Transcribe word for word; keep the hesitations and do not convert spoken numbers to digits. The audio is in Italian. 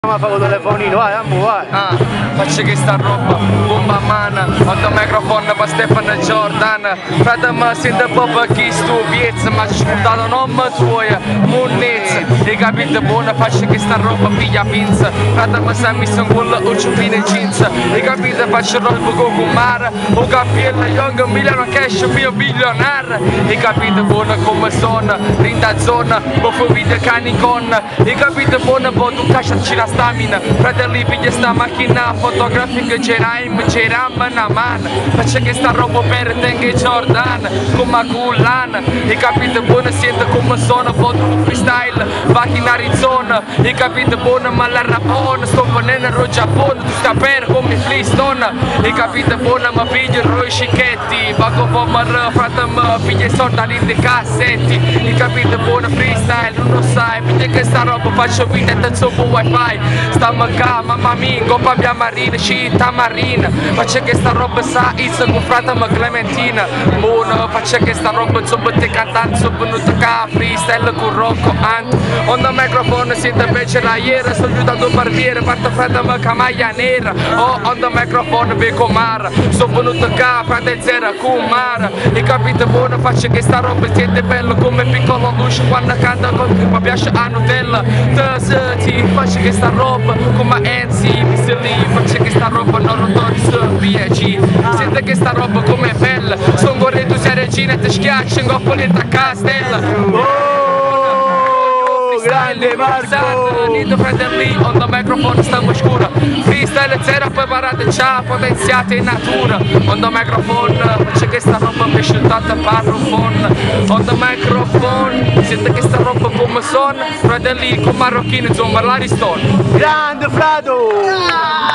Ma fa con il telefonino, vai, ammo, vai. Ah, faccio che sta roba, bomba man, ho il microfono per Stefano Jordan. Frate mi sento proprio chi stu piezza, ma ci scordato nome tuo, munnezza. Hai capito buono, faccio che sta roba piglia pinza. Frate mi sta messo in quello o ci fine jeans. Hai capito, faccio roba con Kumar, o capello young milione cash mio milionario. Hai capito buono come sono, rinda zona, buffo video cani con. Hai capito buono, poi tu casciaci la stamina, fratelli piglia sta macchina fotografica, c'eram, c'eram una mano, faccio che sta roba per tenere Jordan, come Gulan, hai capito buono, sento come sono, foto freestyle, vai in Arizona, hai capito buono, ma la rapone, sto venendo in Giappone, tu sta per come Flintstone, hai capito buono, ma piglio i roscichetti, vago pomar, frate mi piglia i soldi di cassetti, hai capito buono, freestyle, non lo sai, piglia che sta roba, faccio video e te wifi. Stiamo qua, mamma mia, coppa mia marina, città marina. Faccio che sta roba sa, izza con fratello Clementina. Buono, faccio che sta roba, insomma te cantante, sono venuto qua, freestyle con Rocco Ant. On the microphone, sento invece la iera, sono aiutato un barbiere, parto fratello con maglia nera. Oh, on the microphone, Beco Mara, sono venuto qua, fratello zero con Mara. Hai capito buono, faccio che sta roba, siete bello come piccolo luce, quando canta con mi piace a Nutella. Ti faccio che sta roba come N C, mi si lì, faccio che sta roba non lo torni su B G. Sente che sta roba come è bella, sono corretto sei regina e ti schiaccio, in poletta castella. Oh, grande Marco! Niente fratelli, on the microphone stiamo scura. Freestyle zero preparate già, potenziate in natura. On the microphone, faccio che sta roba mi sceltata parrofon. On the microphone, sente che sta roba come son, fratelli con marocchini, insomma l'Ariston. Grande Frado!